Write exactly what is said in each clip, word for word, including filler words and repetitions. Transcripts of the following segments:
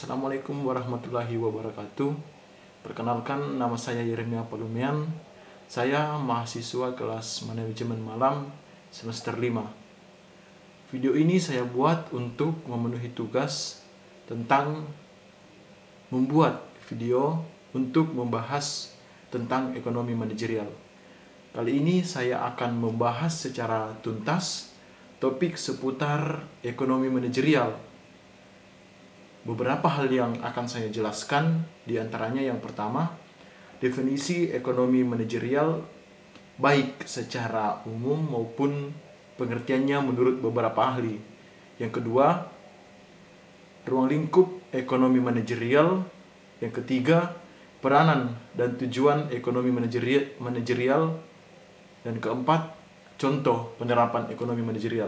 Assalamualaikum warahmatullahi wabarakatuh. Perkenalkan, nama saya Yeremia Palumian. Saya mahasiswa kelas manajemen malam semester lima. Video ini saya buat untuk memenuhi tugas tentang membuat video untuk membahas tentang ekonomi manajerial. Kali ini saya akan membahas secara tuntas topik seputar ekonomi manajerial. Beberapa hal yang akan saya jelaskan, diantaranya yang pertama, definisi ekonomi manajerial baik secara umum maupun pengertiannya menurut beberapa ahli. Yang kedua, ruang lingkup ekonomi manajerial. Yang ketiga, peranan dan tujuan ekonomi manajerial. manajerial. Dan keempat, contoh penerapan ekonomi manajerial.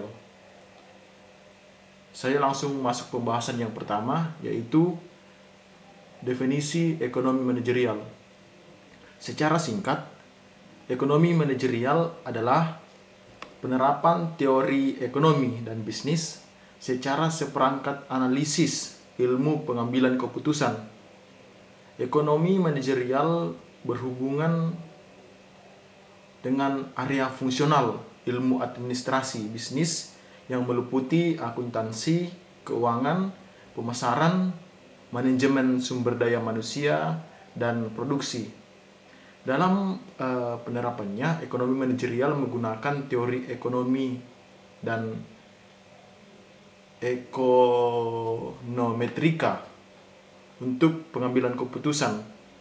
Saya langsung masuk pembahasan yang pertama, yaitu definisi ekonomi manajerial. Secara singkat, ekonomi manajerial adalah penerapan teori ekonomi dan bisnis secara seperangkat analisis ilmu pengambilan keputusan. Ekonomi manajerial berhubungan dengan area fungsional ilmu administrasi bisnis yang meliputi akuntansi, keuangan, pemasaran, manajemen sumber daya manusia, dan produksi. Dalam uh, penerapannya, ekonomi manajerial menggunakan teori ekonomi dan ekonometrika untuk pengambilan keputusan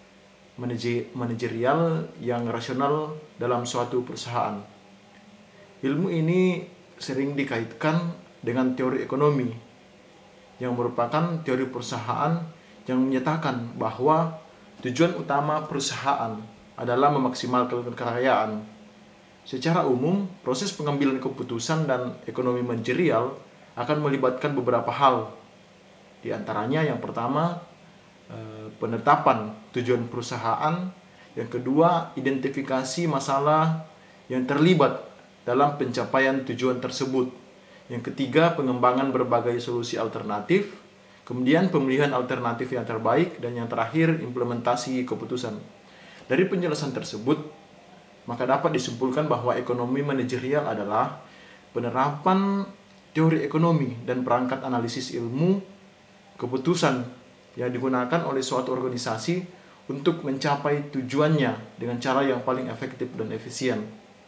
manajerial yang rasional dalam suatu perusahaan. Ilmu ini sering dikaitkan dengan teori ekonomi, yang merupakan teori perusahaan yang menyatakan bahwa tujuan utama perusahaan adalah memaksimalkan kekayaan. Secara umum, proses pengambilan keputusan dan ekonomi manajerial akan melibatkan beberapa hal. Di antaranya yang pertama, penetapan tujuan perusahaan. Yang kedua, identifikasi masalah yang terlibat dalam pencapaian tujuan tersebut. Yang ketiga, pengembangan berbagai solusi alternatif. Kemudian pemilihan alternatif yang terbaik. Dan yang terakhir, implementasi keputusan. Dari penjelasan tersebut, maka dapat disimpulkan bahwa ekonomi manajerial adalah penerapan teori ekonomi dan perangkat analisis ilmu keputusan yang digunakan oleh suatu organisasi untuk mencapai tujuannya dengan cara yang paling efektif dan efisien.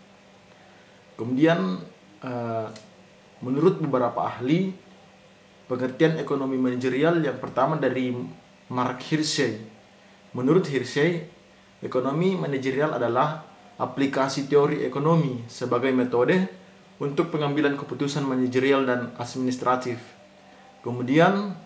Kemudian, menurut beberapa ahli, pengertian ekonomi manajerial yang pertama dari Mark Hirschi. Menurut Hirschi, ekonomi manajerial adalah aplikasi teori ekonomi sebagai metode untuk pengambilan keputusan manajerial dan administratif. Kemudian,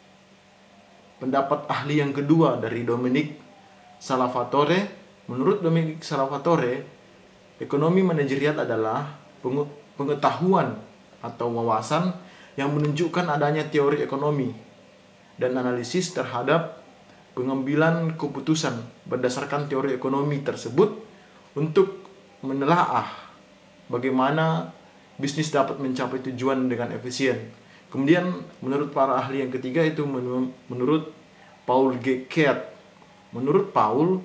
pendapat ahli yang kedua dari Dominic Salvatore. Menurut Dominic Salvatore, ekonomi manajerial adalah pengetahuan atau wawasan yang menunjukkan adanya teori ekonomi dan analisis terhadap pengambilan keputusan berdasarkan teori ekonomi tersebut untuk menelaah bagaimana bisnis dapat mencapai tujuan dengan efisien. Kemudian menurut para ahli yang ketiga itu menurut Paul G. Keat. Menurut Paul,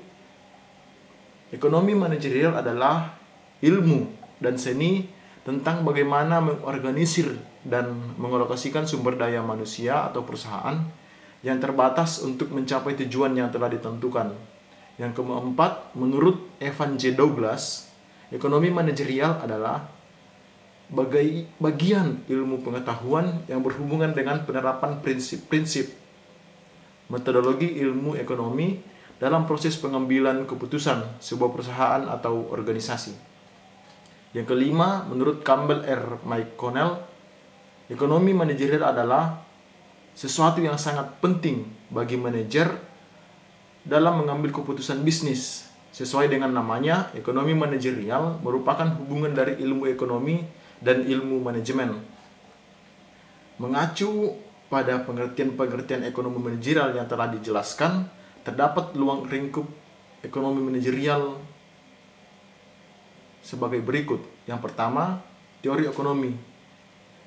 ekonomi manajerial adalah ilmu dan seni tentang bagaimana mengorganisir dan mengalokasikan sumber daya manusia atau perusahaan yang terbatas untuk mencapai tujuan yang telah ditentukan. Yang keempat, menurut Evan J. Douglas, ekonomi manajerial adalah bagai bagian ilmu pengetahuan yang berhubungan dengan penerapan prinsip-prinsip metodologi ilmu ekonomi dalam proses pengambilan keputusan sebuah perusahaan atau organisasi. Yang kelima, menurut Campbell R. McConnell, ekonomi manajerial adalah sesuatu yang sangat penting bagi manajer dalam mengambil keputusan bisnis. Sesuai dengan namanya, ekonomi manajerial merupakan hubungan dari ilmu ekonomi dan ilmu manajemen. Mengacu pada pengertian-pengertian ekonomi manajerial yang telah dijelaskan, terdapat ruang lingkup ekonomi manajerial sebagai berikut. Yang pertama, teori ekonomi.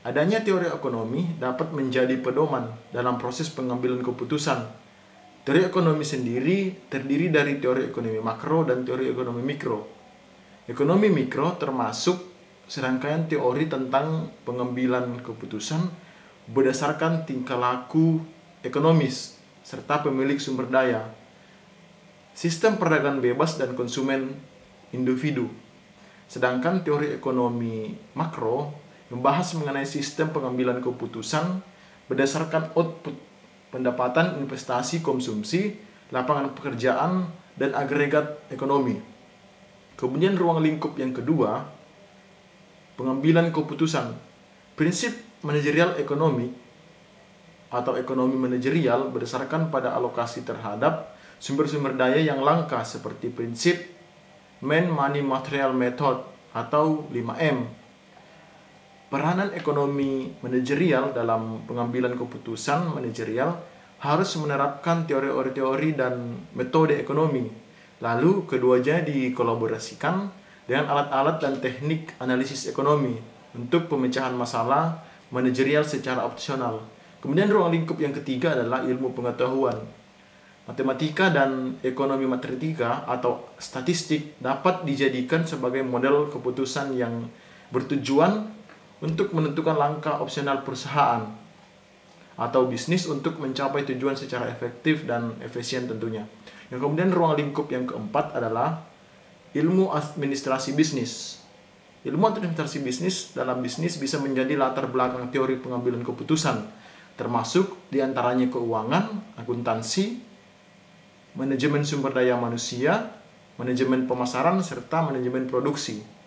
Adanya teori ekonomi dapat menjadi pedoman dalam proses pengambilan keputusan. Teori ekonomi sendiri terdiri dari teori ekonomi makro dan teori ekonomi mikro. Ekonomi mikro termasuk serangkaian teori tentang pengambilan keputusan berdasarkan tingkah laku ekonomis serta pemilik sumber daya, sistem perdagangan bebas dan konsumen individu. Sedangkan teori ekonomi makro membahas mengenai sistem pengambilan keputusan berdasarkan output, pendapatan, investasi, konsumsi, lapangan pekerjaan, dan agregat ekonomi. Kemudian ruang lingkup yang kedua, pengambilan keputusan. Prinsip manajerial ekonomi atau ekonomi manajerial berdasarkan pada alokasi terhadap sumber-sumber daya yang langka seperti prinsip Man, Money, Material Method atau lima M. Peranan ekonomi manajerial dalam pengambilan keputusan manajerial harus menerapkan teori-teori dan metode ekonomi. Lalu keduanya dikolaborasikan dengan alat-alat dan teknik analisis ekonomi untuk pemecahan masalah manajerial secara opsional. Kemudian ruang lingkup yang ketiga adalah ilmu pengetahuan. Matematika dan ekonomi matematika atau statistik dapat dijadikan sebagai model keputusan yang bertujuan untuk menentukan langkah opsional perusahaan atau bisnis untuk mencapai tujuan secara efektif dan efisien tentunya. Yang kemudian ruang lingkup yang keempat adalah ilmu administrasi bisnis. Ilmu administrasi bisnis dalam bisnis bisa menjadi latar belakang teori pengambilan keputusan, termasuk diantaranya keuangan, akuntansi, manajemen sumber daya manusia, manajemen pemasaran, serta manajemen produksi.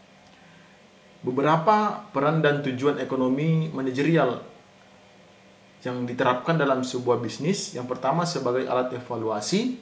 Beberapa peran dan tujuan ekonomi manajerial yang diterapkan dalam sebuah bisnis. Yang pertama sebagai alat evaluasi.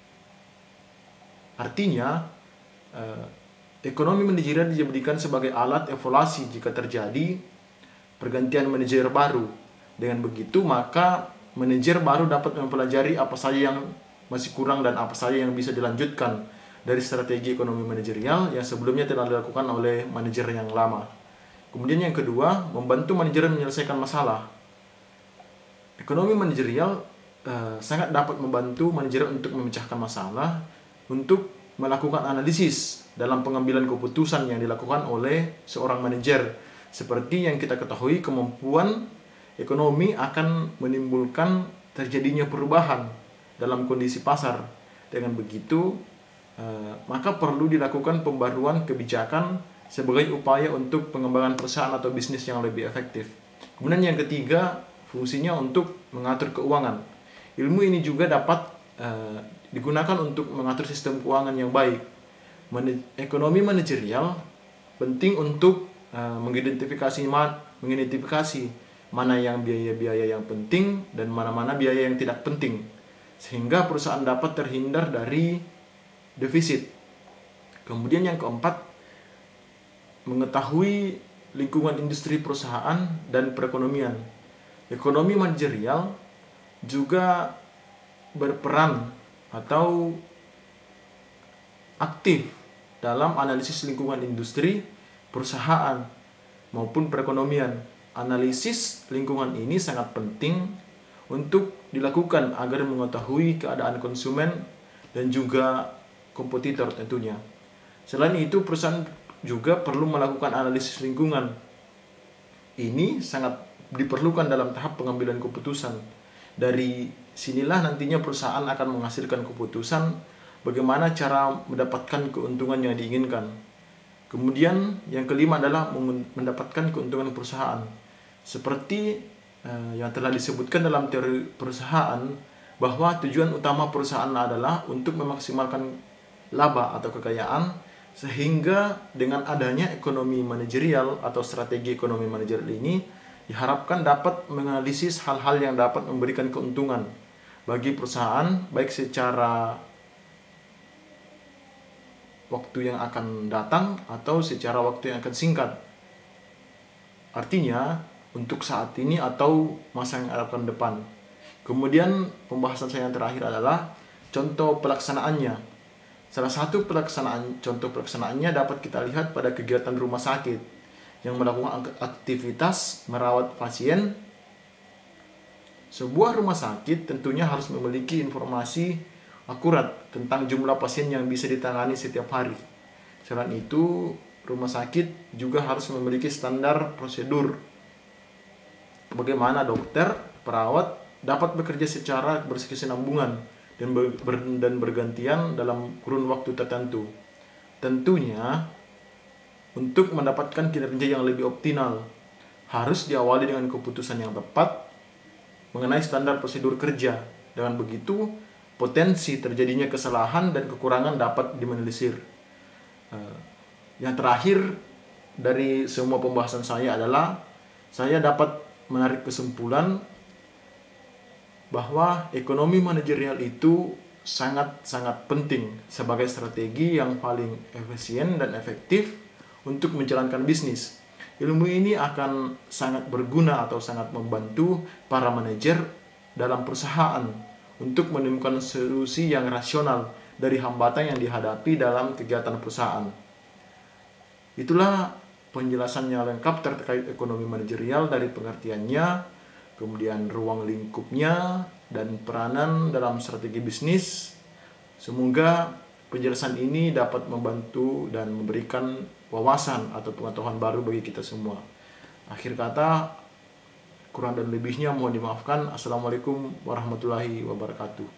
Artinya, eh, ekonomi manajerial dijadikan sebagai alat evaluasi jika terjadi pergantian manajer baru. Dengan begitu, maka manajer baru dapat mempelajari apa saja yang masih kurang dan apa saja yang bisa dilanjutkan dari strategi ekonomi manajerial yang sebelumnya telah dilakukan oleh manajer yang lama. Kemudian yang kedua, membantu manajer menyelesaikan masalah. Ekonomi manajerial eh, sangat dapat membantu manajer untuk memecahkan masalah, untuk melakukan analisis dalam pengambilan keputusan yang dilakukan oleh seorang manajer. Seperti yang kita ketahui, kemampuan ekonomi akan menimbulkan terjadinya perubahan dalam kondisi pasar. Dengan begitu, Uh, maka perlu dilakukan pembaruan kebijakan sebagai upaya untuk pengembangan perusahaan atau bisnis yang lebih efektif. Kemudian yang ketiga, fungsinya untuk mengatur keuangan. Ilmu ini juga dapat uh, digunakan untuk mengatur sistem keuangan yang baik. Man- ekonomi manajerial penting untuk uh, mengidentifikasi ma- mengidentifikasi mana yang biaya-biaya yang penting dan mana-mana biaya yang tidak penting, sehingga perusahaan dapat terhindar dari defisit. Kemudian yang keempat, mengetahui lingkungan industri perusahaan dan perekonomian. Ekonomi manajerial juga berperan atau aktif dalam analisis lingkungan industri, perusahaan, maupun perekonomian. Analisis lingkungan ini sangat penting untuk dilakukan agar mengetahui keadaan konsumen dan juga kompetitor tentunya. Selain itu, perusahaan juga perlu melakukan analisis lingkungan. Ini sangat diperlukan dalam tahap pengambilan keputusan. Dari sinilah nantinya perusahaan akan menghasilkan keputusan bagaimana cara mendapatkan keuntungan yang diinginkan. Kemudian yang kelima adalah mendapatkan keuntungan perusahaan. Seperti eh, yang telah disebutkan dalam teori perusahaan, bahwa tujuan utama perusahaan adalah untuk memaksimalkan laba atau kekayaan, sehingga dengan adanya ekonomi manajerial atau strategi ekonomi manajerial ini diharapkan dapat menganalisis hal-hal yang dapat memberikan keuntungan bagi perusahaan, baik secara waktu yang akan datang atau secara waktu yang akan singkat. Artinya untuk saat ini atau masa yang akan depan. Kemudian pembahasan saya yang terakhir adalah contoh pelaksanaannya. Salah satu pelaksanaan contoh pelaksanaannya dapat kita lihat pada kegiatan rumah sakit. yang melakukan aktivitas merawat pasien. Sebuah rumah sakit tentunya harus memiliki informasi akurat tentang jumlah pasien yang bisa ditangani setiap hari. Selain itu, rumah sakit juga harus memiliki standar prosedur bagaimana dokter, perawat dapat bekerja secara berkesinambungan dan, ber, dan bergantian dalam kurun waktu tertentu. Tentunya, untuk mendapatkan kinerja yang lebih optimal, harus diawali dengan keputusan yang tepat mengenai standar prosedur kerja. Dengan begitu, potensi terjadinya kesalahan dan kekurangan dapat diminimalisir. Yang terakhir dari semua pembahasan saya adalah saya dapat menarik kesimpulan bahwa ekonomi manajerial itu sangat-sangat penting sebagai strategi yang paling efisien dan efektif untuk menjalankan bisnis. Ilmu ini akan sangat berguna atau sangat membantu para manajer dalam perusahaan untuk menemukan solusi yang rasional dari hambatan yang dihadapi dalam kegiatan perusahaan. Itulah penjelasannya lengkap terkait ekonomi manajerial dari pengertiannya, kemudian ruang lingkupnya, dan peranan dalam strategi bisnis. Semoga penjelasan ini dapat membantu dan memberikan wawasan atau pengetahuan baru bagi kita semua. Akhir kata, kurang dan lebihnya mohon dimaafkan. Assalamualaikum warahmatullahi wabarakatuh.